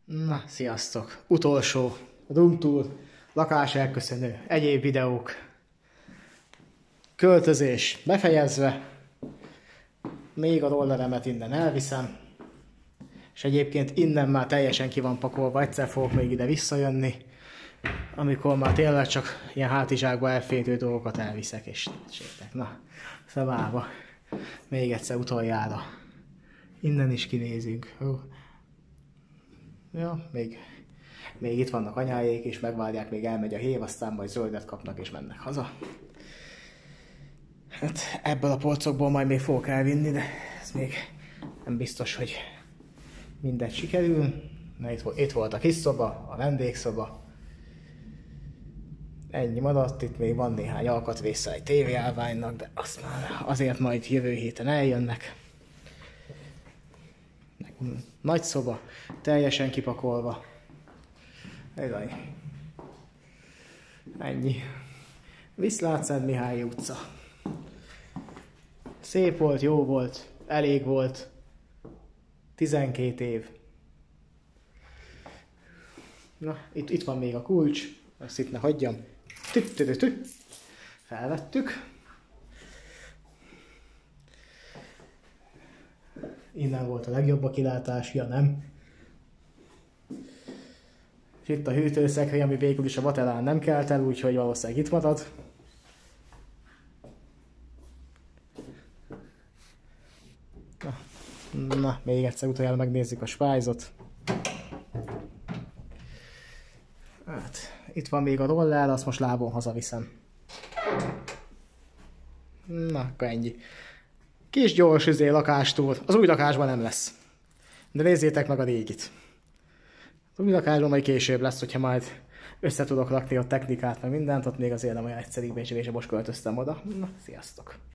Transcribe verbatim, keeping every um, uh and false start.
Na, sziasztok! Utolsó, a Doom Tour, lakás elköszönő, egyéb videók, költözés befejezve, még a rolleremet innen elviszem, és egyébként innen már teljesen ki van pakolva, egyszer fogok még ide visszajönni, amikor már tényleg csak ilyen hátizsákba elférő dolgokat elviszek, és sétek. Na, szabába, még egyszer utoljára. Innen is kinézünk. Hú. Ja, még, még itt vannak anyáék, és megvárják, még elmegy a hév, aztán majd zöldet kapnak, és mennek haza. Hát ebből a polcokból majd még fogok elvinni, de ez még nem biztos, hogy mindent sikerül. Na, itt, itt volt a kis szoba, a vendégszoba. Ennyi maradt, itt még van néhány alkatrésze egy tévéállványnak, de azt már azért majd jövő héten eljönnek. Nagy szoba, teljesen kipakolva. Ennyi. Ennyi. Viszlát Szent Mihály utca. Szép volt, jó volt, elég volt. tizenkét év. Na, itt, itt van még a kulcs. Azt itt ne hagyjam. Tü-tü-tü-tü. Felvettük. Innen volt a legjobb a kilátás, ja nem. És itt a hűtőszekrény, ami végül is a Vatelán nem kelt el, úgyhogy valószínűleg itt marad. Na, na még egyszer utoljára megnézzük a spájzot. Hát, itt van még a roller, azt most lábon hazaviszem. Na, akkor ennyi. Kis gyors üzé lakástúr. Az új lakásban nem lesz. De nézzétek meg a régit. Az új lakásban majd később lesz, hogyha majd össze tudok rakni a technikát, meg mindent, ott még azért nem olyan egyszerű, és most költöztem oda. Na, sziasztok!